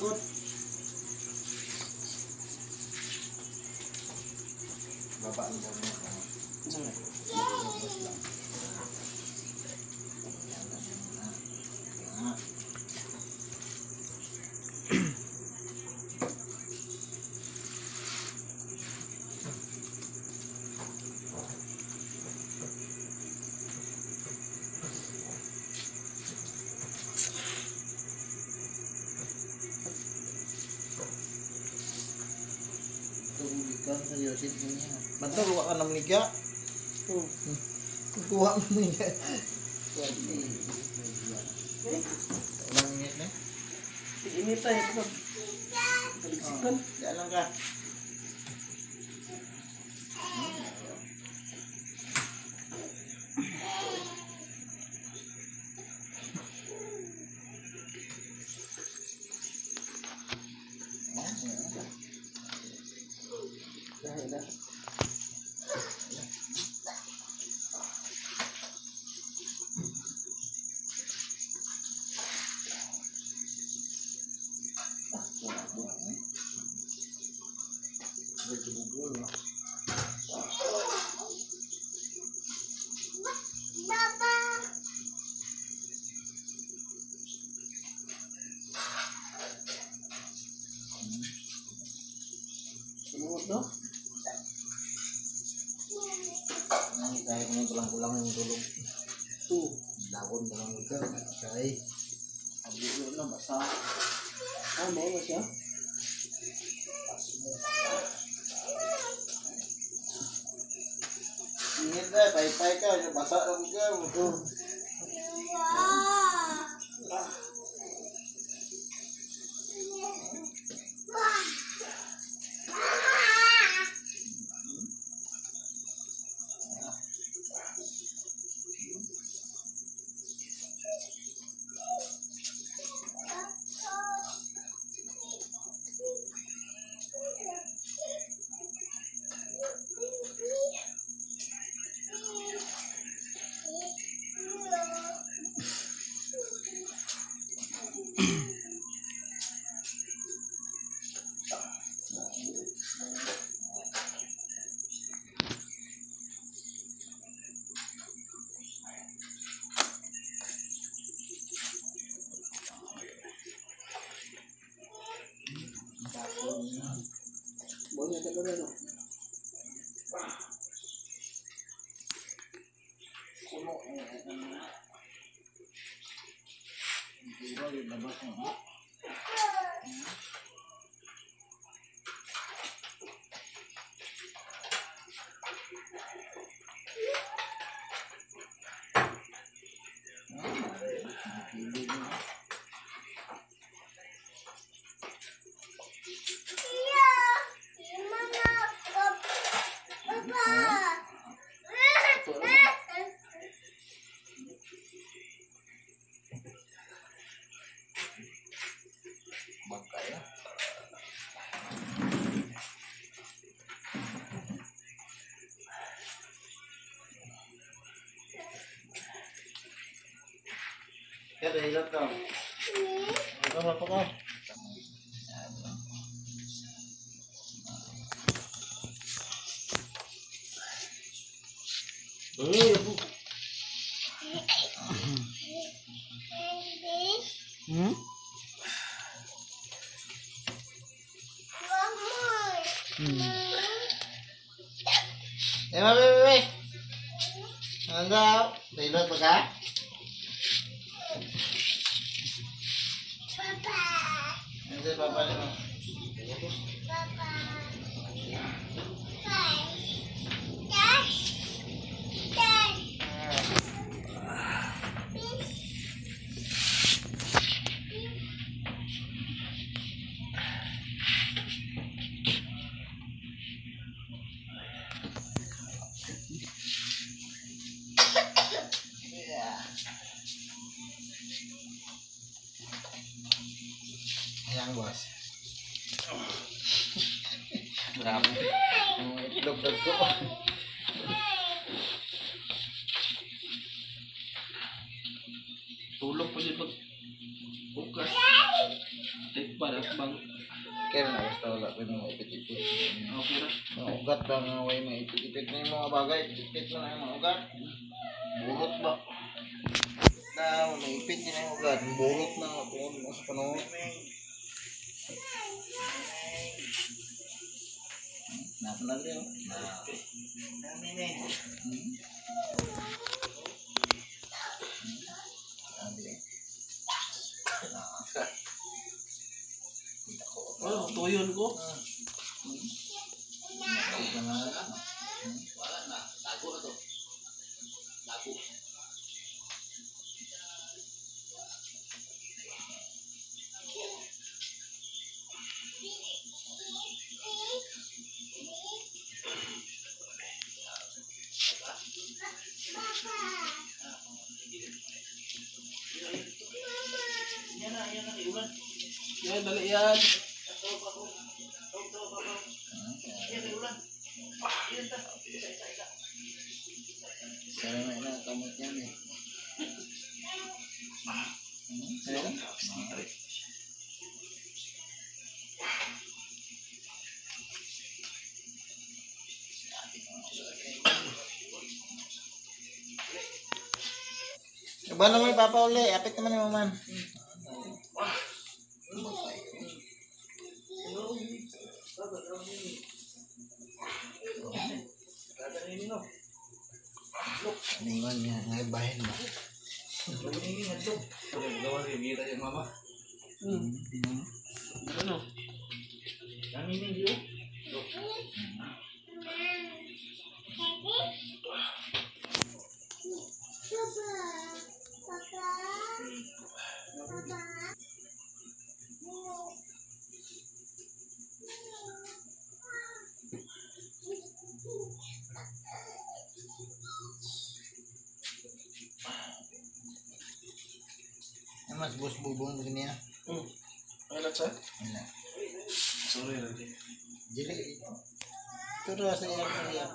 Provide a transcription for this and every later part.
ikut. Bapak ngomong. Jangan. Bantu luak kan menikah. Kuat menikah. Ulang minit nih. Ini teh itu. Jalan kah? Ini pulang-pulang dulu tuh daun daun itu baik ambil dulu masak mau mas ya ini deh baik-baik kan masak dong juga boleh kita dulu ya dari laptop apa kok ya bu weh enggak dari laptop kah ini papa nih yang bos berapa dokter kok tulog pa dito bukas pada kang Kaya na basta wala ko yung mga ipit-ipit. okay ra. Mga ugat ba nga way mga ipit-ipit na yung mga bagay. Ipit mo na yung mga ugat. Burot ba? Na, may ipit yun yung ugat. Burot na tungkol mo sa panahon. Napanag rin oh. Oh, tuyon ko. Wala na. Tago na to. Tago. Yan, dali yan. Sana na kamot yan eh. Ba naman Papa uli, apit naman yung man. Ningon niya, ngay bahin ba? Ano? Ang mas bus bubong begini ya. Ano sa? Wala. Sorry lagi. Jadi terus saya lihat.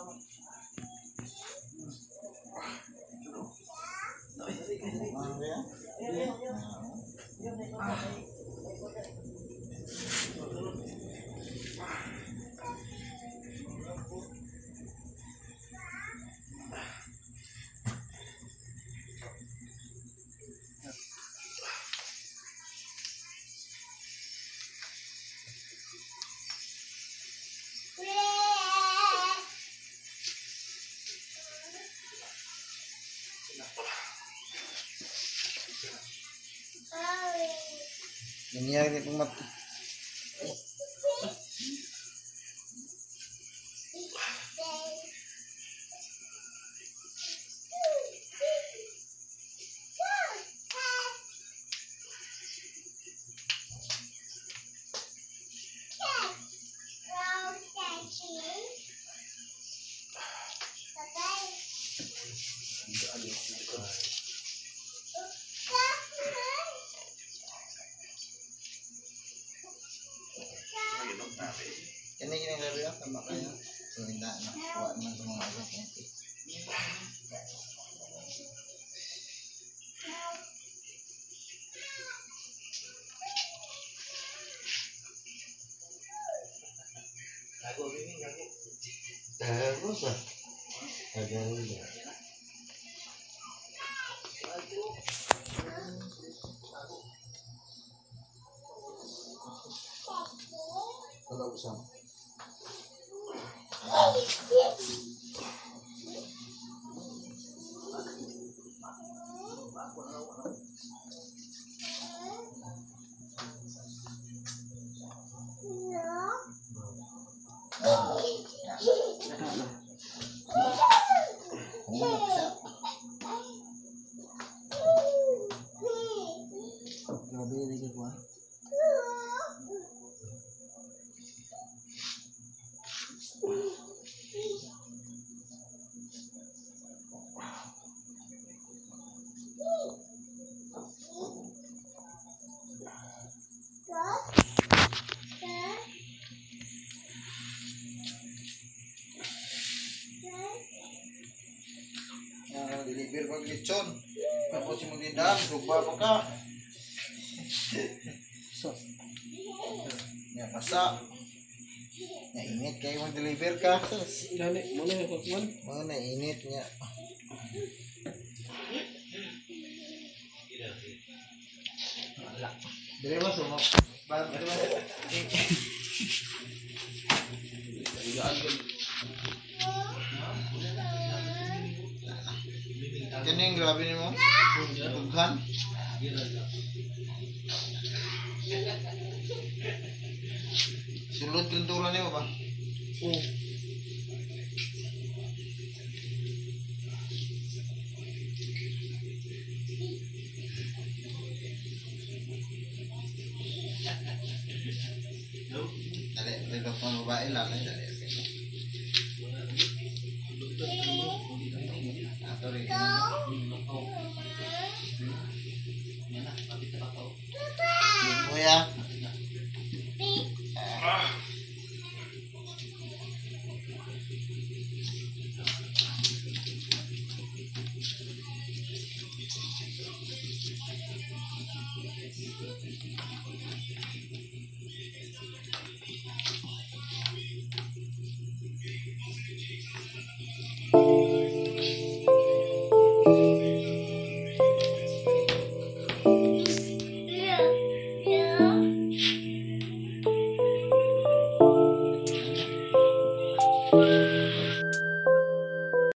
Mau ya? Nangyari pong mati. Kini kini gabi ya sama kayo. So hindi na kuha naman sa mga agad natin. Terus ah. Agak udah. Kalau usah. Grabe lagi ko. Deliver pag lechon. Tapos yung magdindam, sugba pa ka. So, Basa. Nainit kayo mag-deliver ka. Gani, muna yung kakuan. Mga nainit niya. Wala. Dili ba sumo? Dili ba? Igaan ko. Kaning grabe ni mo? Tughan? Sulod pintura niyo ba? Oo. Dali, may doktor babae lang. Dali. Ato rin. Kuya.